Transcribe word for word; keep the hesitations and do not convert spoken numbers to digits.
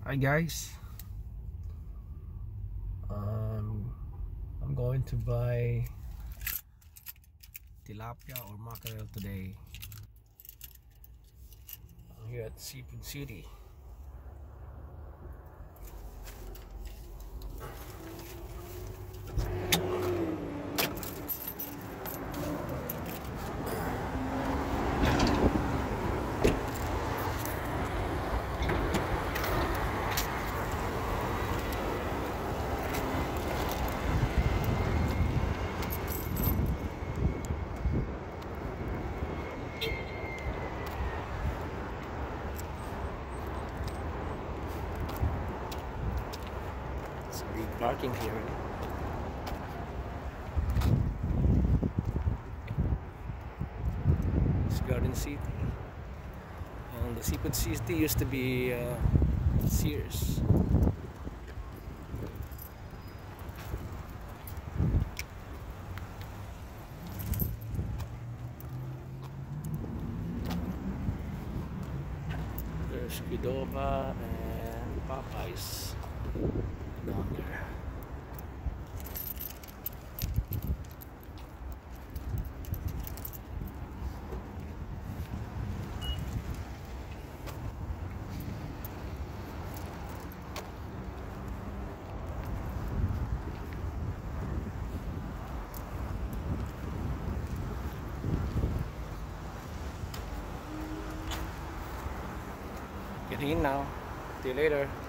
Hi guys, um, I'm going to buy tilapia or mackerel today. I'm here at Seafood City. It's a big parking here. It's Garden City. And the Seafood City used to be uh, Sears. There's Qdoba and Popeyes down there. Getting in now. See you later.